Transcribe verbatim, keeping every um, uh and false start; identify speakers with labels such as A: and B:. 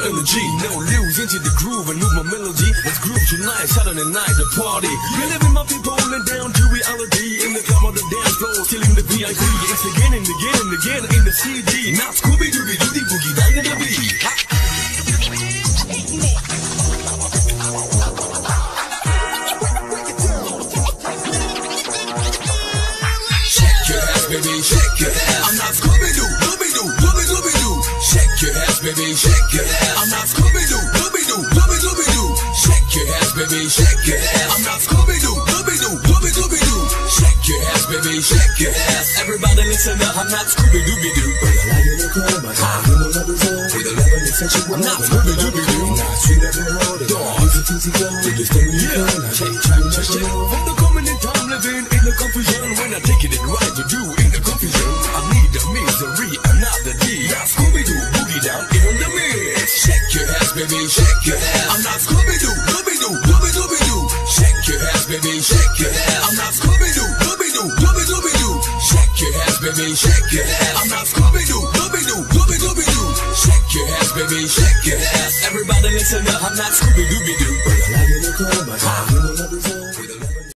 A: energy. No lose into the groove and move my melody. Let's groove tonight, Saturday night, the party. We living my people and down to reality. In the club on the dance floor, stealing the V I P. It's again and again and again in the C D. Now Scooby-Dooby Doo boogie down in the beat. Baby, shake your ass. I'm not Scooby-Doo, Dooby-Doo, Dooby-Dooby-Doo. Shake your ass, baby, shake your ass. I'm not Scooby-Doo, Dooby-Doo, Dooby-Dooby-Doo. Shake your ass, baby, shake your ass. I'm not Scooby-Doo, Dooby-Doo, Dooby-Dooby-Doo. Shake your ass, baby, shake your ass. Everybody listen up, I'm not Scooby-Dooby-Doo. But I like it in the club, I got you know love is on. With eleven and sexual, I'm not Scooby-Dooby-Doo. Now sweet up and roll, the dog, easy teasy go. With the thing you go, now shake, shake, shake, shake. From the coming in time, living in the confusion. When I take it, it right to do in the confusion. I need the misery, another D. Now Scooby-Doo, boogie down in the mix. Shake your ass, baby, shake your ass. I'm not Scooby-Doo, Dooby-Doo, Dooby-Dooby-Doo. Shake your ass, baby, shake your ass. I'm not Scooby-Doo, Dooby-Doo, Dooby-Dooby-Doo. Shake your ass, baby, shake your ass. I'm not Scooby-Doo, Dooby-Doo, Dooby-Dooby-Doo. Shake your ass, baby, shake your ass. Everybody listen up, I'm not Scooby-Dooby-Doo. But I like it in the club, I got you know love is on.